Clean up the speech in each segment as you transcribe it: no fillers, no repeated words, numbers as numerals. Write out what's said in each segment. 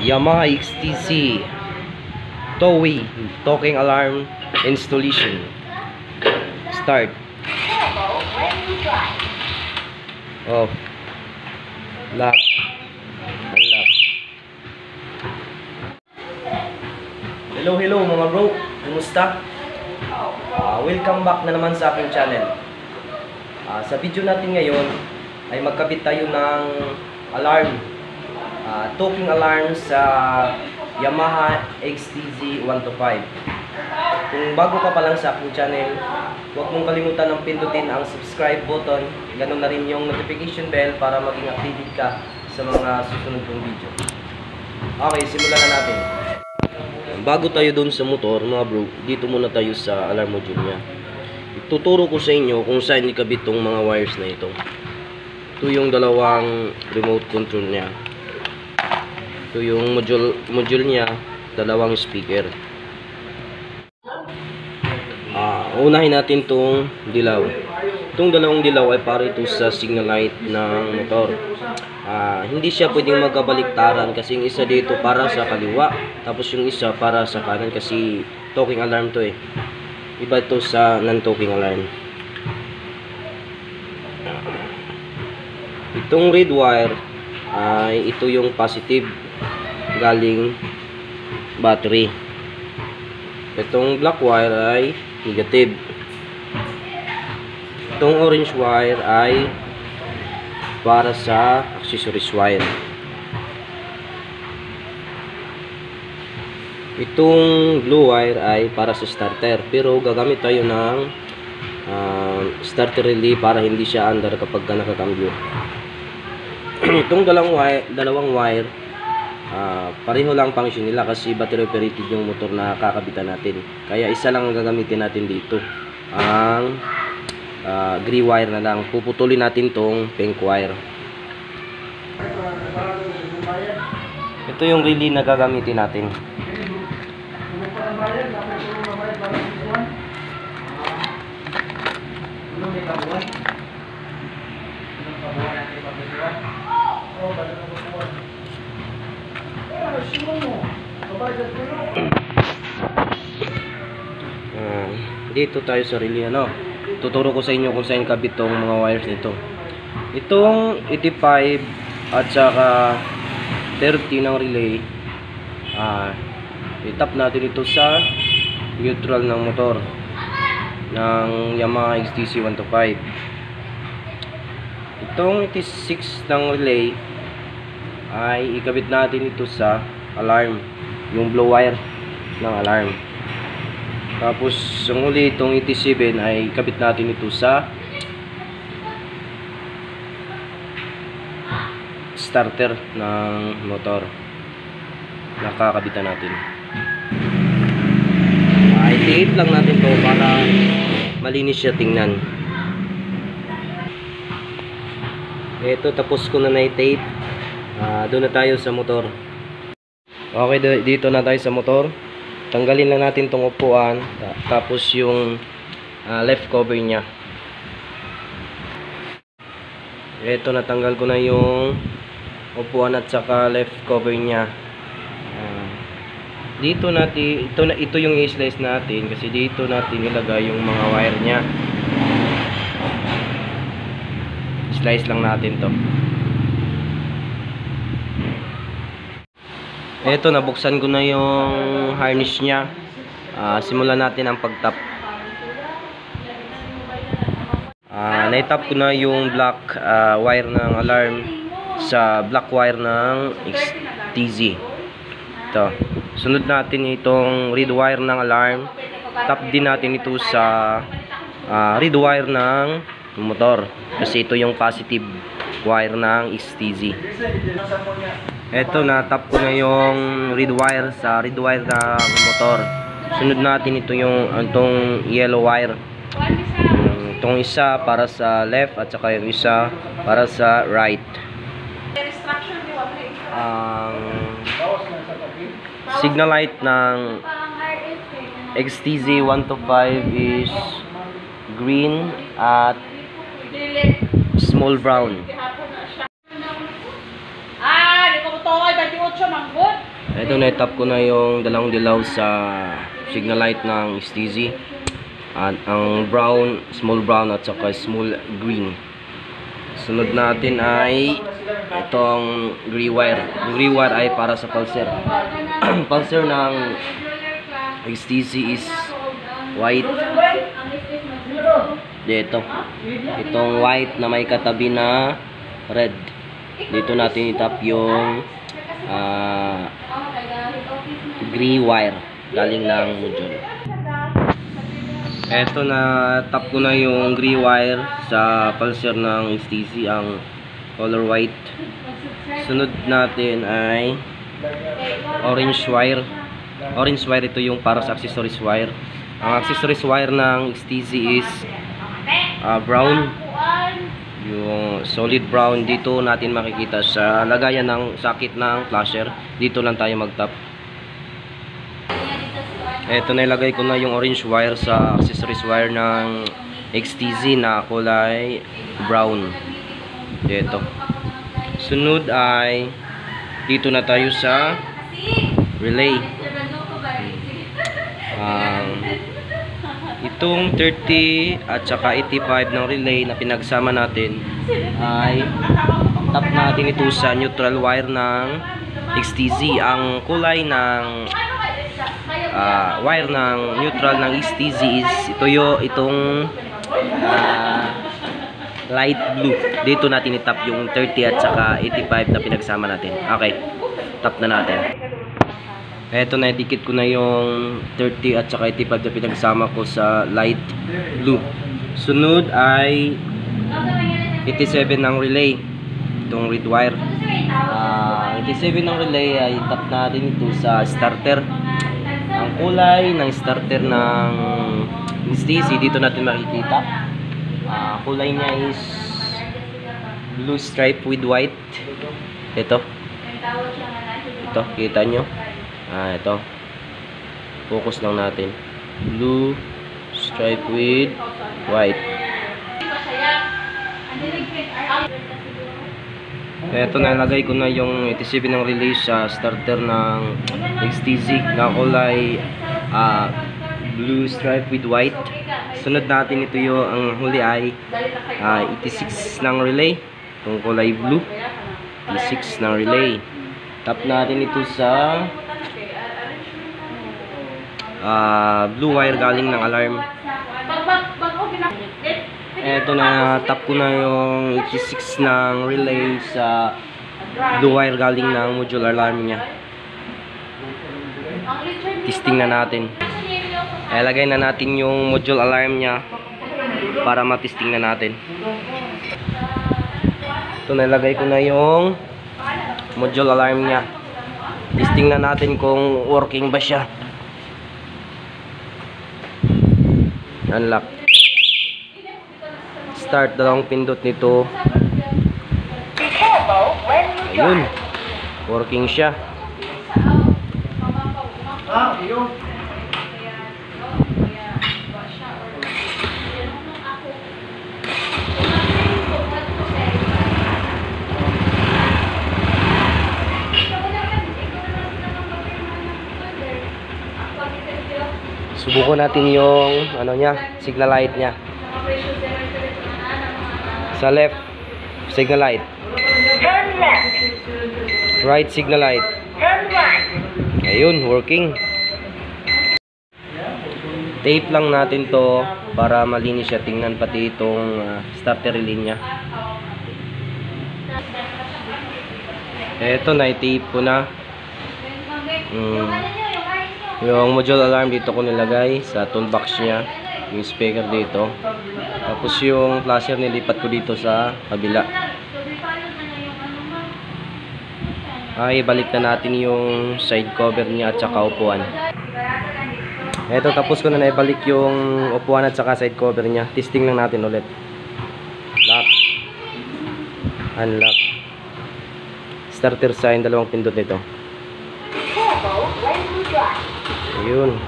Yamaha XTC Toei talking alarm installation. Start. Off. Lock. Unlock. Hello mga bro, kumusta? Welcome back na naman sa aking channel. Sa video natin ngayon ay magkabit tayo ng alarm, talking alarm sa Yamaha XTZ 125. Kung bago ka pa lang sa aking channel, huwag mong kalimutan ng pindutin ang subscribe button, ganun na rin yung notification bell para maging updated ka sa mga susunod kong video. Okay, simulan na natin. Bago tayo doon sa motor mga bro, dito muna tayo sa alarm module nya. Ituturo ko sa inyo kung saan ikabit tong mga wires na ito. Ito yung dalawang remote control nya. Ito yung module nya, dalawang speaker. Unahin natin tong dilaw. Itong dalawang dilaw ay para ito sa signal light ng motor. Hindi siya pwedeng magkabaliktaran kasi yung isa dito para sa kaliwa, tapos yung isa para sa kanan kasi talking alarm to eh. Iba ito sa non-talking alarm. Itong red wire ay ito yung positive galing battery. Itong black wire ay negative. Itong orange wire ay para sa accessories wire. Itong blue wire ay para sa starter, pero gagamit tayo ng starter relay para hindi siya under kapag nakakambyo. Itong dalawang wire, pareho lang function nila kasi battery operated yung motor na kakabitan natin. Kaya isa lang ang gagamitin natin dito, ang gray wire na lang. Puputulin natin tong pink wire. Ito yung relay na gagamitin natin. Dito tayo sa relay, tuturo ko sa inyo kung saan kabit tong mga wires nito. Itong 85 at saka 30 ng relay, itap natin ito sa neutral ng motor ng Yamaha XTC 125. Itong 86 ng relay ay ikabit natin ito sa alarm, yung blue wire ng alarm. Tapos ang uli, itong 87 ay ikabit natin ito sa starter ng motor. Nakakabitan natin. I-tape lang natin to para malinis siya tingnan. Ito, tapos ko na i-tape. Doon na tayo sa motor. Okay, dito na tayo sa motor. Tanggalin lang natin tong upuan, tapos yung left cover nya. Ito, natanggal ko na yung upuan at saka left cover nya. Dito natin, ito yung i-slice natin kasi dito natin ilagay yung mga wire nya. Slice lang natin to. Ito, nabuksan ko na yung harness nya. Simulan natin ang pagtap. Naitap ko na yung black wire ng alarm sa black wire ng XTZ. Ito. Sunod natin itong red wire ng alarm. Tap din natin ito sa red wire ng motor kasi ito yung positive wire ng XTZ. Ito, na-tap ko na yung red wire sa red wire ng motor. Sunod natin ito yung itong yellow wire. Itong isa para sa left at saka yung isa para sa right. Signal light ng XTZ 125 is green at small brown. Di ko to ay 28 manggod. Ito, na-tap ko na yung dalawang dilaw sa signal light ng STZ. At ang brown, small brown at saka small green. Sunod natin ay itong gray wire. Yung gray wire ay para sa pulser. Pulser ng STZ is white. Dito. Itong white na may katabi na red. Dito natin itap yung gray wire galing ng module. Eto, na tap ko na yung gray wire sa pulser ng STZ, ang color white. Sunod natin ay orange wire. Orange wire, ito yung para sa accessories wire. Ang accessories wire ng STZ is brown. Yung solid brown. Dito natin makikita sa lagayan ng socket ng flasher. Dito lang tayo mag-tap. Eto, nailagay ko na yung orange wire sa accessories wire ng XTZ na kulay brown. Dito. Sunod ay dito na tayo sa relay. Itong 30 at saka 85 ng relay na pinagsama natin ay tap natin ito sa neutral wire ng XTZ. Ang kulay ng wire ng neutral ng STZ is itong light blue. Dito natin itap yung 30 at saka 85 na pinagsama natin. Okay, tap na natin. Eto, na dikit ko na yung 30 at saka 85 na pinagsama ko sa light blue. Sunod ay 87 ng relay, itong red wire. 87 ng relay ay tap natin ito sa starter. Ang kulay ng starter ng STZ, dito natin makikita. Kulay niya is blue stripe with white. Ito, kita nyo. Ito, focus lang natin. Blue stripe with white. Ito, nalagay ko na yung 87 ng relay sa starter ng XTZ na kulay blue stripe with white. Sunod natin ito yung ang huli ay 86 ng relay, itong kulay blue. 86 ng relay. Tap natin ito sa blue wire galing ng alarm. Eto, na tap ko na yung 86 ng relay sa blue wire galing ng module alarm niya. Testing na natin. Ilagay na natin yung module alarm niya para matesting na natin. Ito, nilagay ko na yung module alarm niya. Testing na natin kung working ba siya. Unlock. Start, dalawang pindot nito. Ayun, working siya. Subukan natin yung signal light niya. Sa left, signal light. Turn left. Right, signal light. Turn right. Ayun, working. Tape lang natin to para malinis siya. Tingnan pati itong starter relay niya. Eto, na-tape ko na. Yung module alarm dito ko nilagay sa toolbox niya. Yung speaker dito. Tapos yung flasher nilipat ko dito sa kabila. Ay, balik na natin yung side cover niya at saka upuan. Eto, tapos ko na naibalik yung upuan at saka side cover niya. Testing lang natin ulit. Lock. Unlock. Starter sign, dalawang pindot nito. Ayun.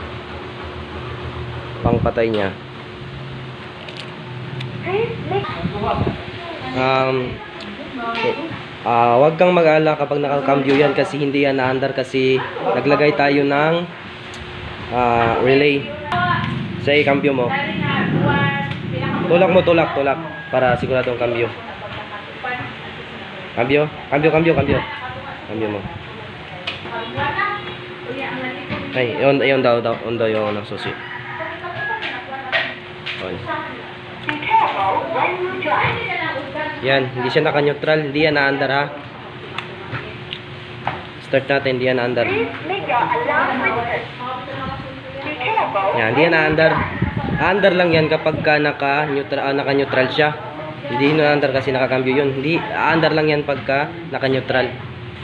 Pangpatay niya. Huwag kang mag-alala kapag nakakambyo yan kasi hindi yan na-under kasi naglagay tayo ng relay. Say, kambyo mo. Tulak mo, tulak para siguradong kambyo. Kambyo. Kambyo mo. Ay, yun daw yung nasusi. Okay. Yan, hindi siya naka-neutral, hindi yan na-under ha. Start natin, hindi yan na-under. Yan, hindi yan na-under. Under lang yan kapag ka naka-neutral siya. Hindi na-under kasi nakakambyo yun. Hindi, under lang yan pagka naka-neutral.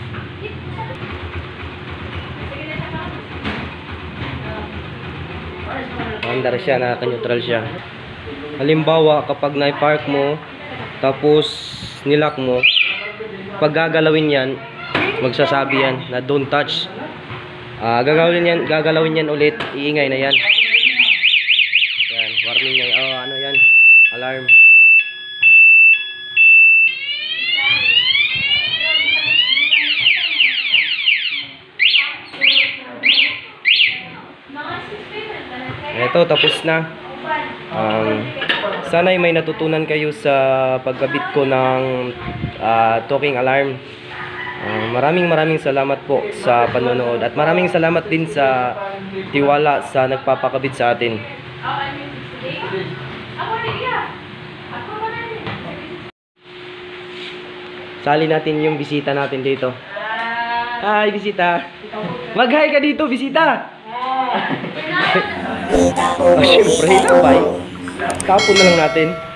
Under siya, naka-neutral siya. Halimbawa, kapag na-park mo, tapos nilock mo, pag gagalawin yan, magsasabi yan na don't touch. Gagalawin yan ulit, iingay na yan. Yan, warning na yan. Ano yan? Alarm. Ito, tapos na. Sana'y may natutunan kayo sa pagkabit ko ng talking alarm. Maraming salamat po sa panonood at maraming salamat din sa tiwala sa nagpapakabit sa atin. Sali natin yung bisita natin dito. Hi, bisita. Mag-hi ka dito, bisita. Siyempre, bye. Tapon na lang natin.